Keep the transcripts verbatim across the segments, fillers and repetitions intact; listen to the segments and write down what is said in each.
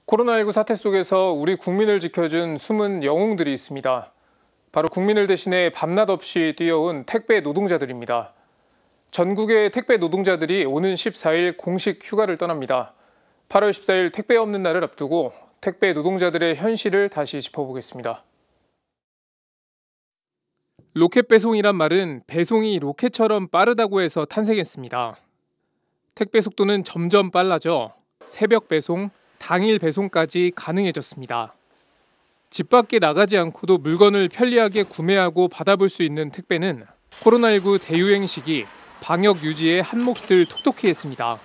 코로나십구 사태 속에서 우리 국민을 지켜준 숨은 영웅들이 있습니다. 바로 국민을 대신해 밤낮 없이 뛰어온 택배 노동자들입니다. 전국의 택배 노동자들이 오는 십사일 공식 휴가를 떠납니다. 팔월 십사일 택배 없는 날을 앞두고 택배 노동자들의 현실을 다시 짚어보겠습니다. 로켓 배송이란 말은 배송이 로켓처럼 빠르다고 해서 탄생했습니다. 택배 속도는 점점 빨라져 새벽 배송, 당일 배송까지 가능해졌습니다. 집 밖에 나가지 않고도 물건을 편리하게 구매하고 받아볼 수 있는 택배는 코로나십구 대유행 시기 방역 유지에 한몫을 톡톡히 했습니다.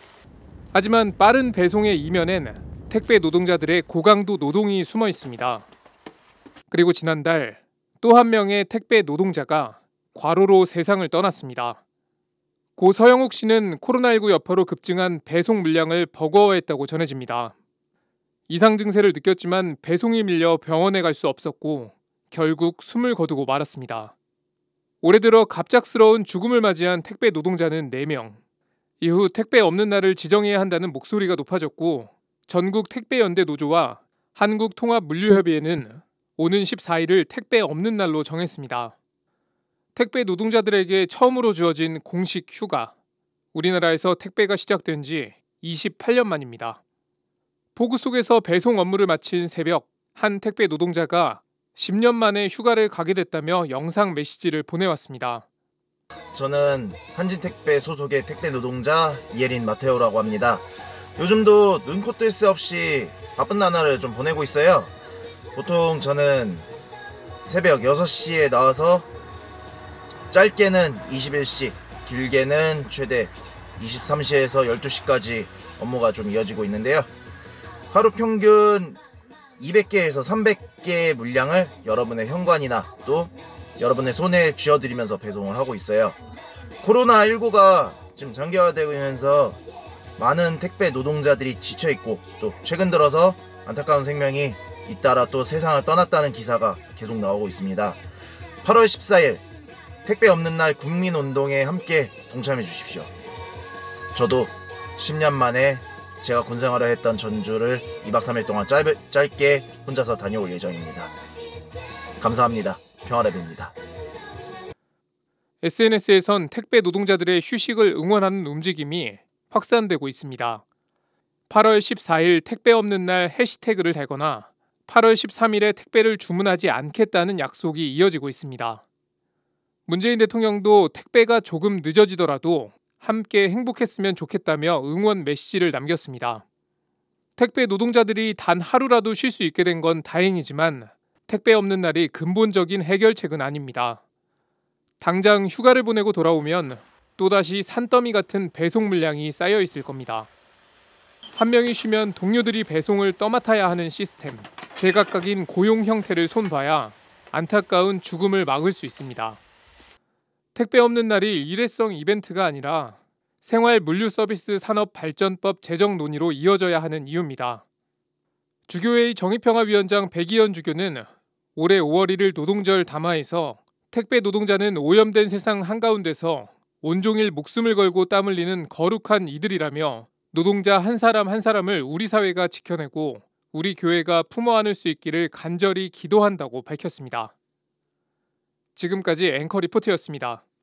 하지만 빠른 배송의 이면엔 택배 노동자들의 고강도 노동이 숨어 있습니다. 그리고 지난달 또 한 명의 택배 노동자가 과로로 세상을 떠났습니다. 고 서영욱 씨는 코로나십구 여파로 급증한 배송 물량을 버거워했다고 전해집니다. 이상 증세를 느꼈지만 배송이 밀려 병원에 갈 수 없었고 결국 숨을 거두고 말았습니다. 올해 들어 갑작스러운 죽음을 맞이한 택배 노동자는 네 명. 이후 택배 없는 날을 지정해야 한다는 목소리가 높아졌고 전국 택배연대 노조와 한국통합물류협의회는 오는 십사일을 택배 없는 날로 정했습니다. 택배 노동자들에게 처음으로 주어진 공식 휴가. 우리나라에서 택배가 시작된 지 이십팔 년 만입니다. 폭우 속에서 배송 업무를 마친 새벽, 한 택배 노동자가 십 년 만에 휴가를 가게 됐다며 영상 메시지를 보내왔습니다. 저는 한진택배 소속의 택배 노동자 이혜린 마테오라고 합니다. 요즘도 눈코 뜰 새 없이 바쁜 나날을 좀 보내고 있어요. 보통 저는 새벽 여섯 시에 나와서 짧게는 이십일 시, 길게는 최대 이십삼 시에서 열두 시까지 업무가 좀 이어지고 있는데요. 하루 평균 이백 개에서 삼백 개의 물량을 여러분의 현관이나 또 여러분의 손에 쥐어드리면서 배송을 하고 있어요. 코로나십구가 지금 장기화되면서 많은 택배 노동자들이 지쳐있고 또 최근 들어서 안타까운 생명이 잇따라 또 세상을 떠났다는 기사가 계속 나오고 있습니다. 팔월 십사일 택배 없는 날 국민운동에 함께 동참해 주십시오. 저도 십 년 만에 제가 군생활을 했던 전주를 이박 삼일 동안 짧, 짧게 혼자서 다녀올 예정입니다. 감사합니다. 평화랩입니다. 에스엔에스에선 택배 노동자들의 휴식을 응원하는 움직임이 확산되고 있습니다. 팔월 십사일 택배 없는 날 해시태그를 달거나 팔월 십삼일에 택배를 주문하지 않겠다는 약속이 이어지고 있습니다. 문재인 대통령도 택배가 조금 늦어지더라도 함께 행복했으면 좋겠다며 응원 메시지를 남겼습니다. 택배 노동자들이 단 하루라도 쉴 수 있게 된 건 다행이지만 택배 없는 날이 근본적인 해결책은 아닙니다. 당장 휴가를 보내고 돌아오면 또다시 산더미 같은 배송 물량이 쌓여 있을 겁니다. 한 명이 쉬면 동료들이 배송을 떠맡아야 하는 시스템, 제각각인 고용 형태를 손봐야 안타까운 죽음을 막을 수 있습니다. 택배 없는 날이 일회성 이벤트가 아니라 생활물류서비스산업발전법 제정 논의로 이어져야 하는 이유입니다. 주교회의 정의평화위원장 백이현 주교는 올해 오월 일일 노동절 담화에서 택배 노동자는 오염된 세상 한가운데서 온종일 목숨을 걸고 땀 흘리는 거룩한 이들이라며 노동자 한 사람 한 사람을 우리 사회가 지켜내고 우리 교회가 품어 안을 수 있기를 간절히 기도한다고 밝혔습니다. 지금까지 앵커 리포트였습니다.